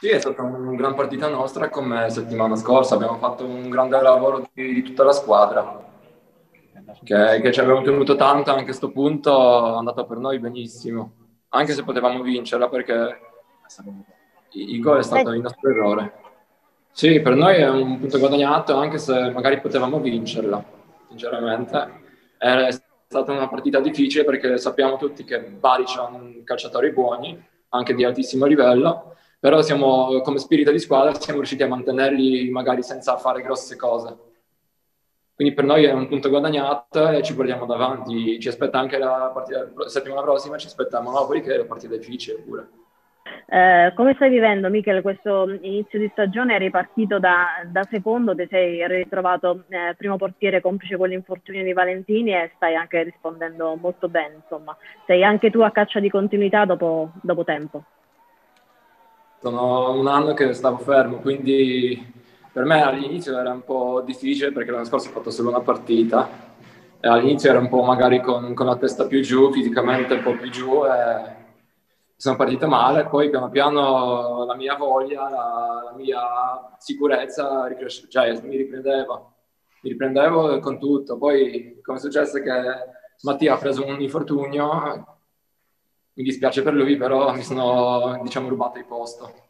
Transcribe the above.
Sì, è stata una gran partita nostra come settimana scorsa, abbiamo fatto un grande lavoro di tutta la squadra, che ci abbiamo tenuto tanto, anche a sto punto è andata per noi benissimo, anche se potevamo vincerla perché il gol è Beh, stato il nostro errore. Sì, per noi è un punto guadagnato, anche se magari potevamo vincerla, sinceramente. È stata una partita difficile perché sappiamo tutti che Bari c'ha calciatori buoni, anche di altissimo livello, però siamo, come spirito di squadra siamo riusciti a mantenerli magari senza fare grosse cose. Quindi per noi è un punto guadagnato e ci portiamo davanti. Ci aspetta anche la partita, la settimana prossima, ci aspetta Monopoli che è la partita difficile pure. come stai vivendo, Michele, questo inizio di stagione? Eri partito da secondo, ti sei ritrovato primo portiere complice con l'infortunio di Valentini e stai anche rispondendo molto bene, insomma. Sei anche tu a caccia di continuità dopo tempo. Sono un anno che stavo fermo, quindi per me all'inizio era un po' difficile perché l'anno scorso ho fatto solo una partita e all'inizio ero un po' magari con la testa più giù, fisicamente un po' più giù e sono partito male, poi piano piano la mia voglia, la mia sicurezza cioè, mi riprendevo con tutto, poi come è successo che Mattia ha preso un infortunio, mi dispiace per lui, però mi sono, diciamo, rubato il posto.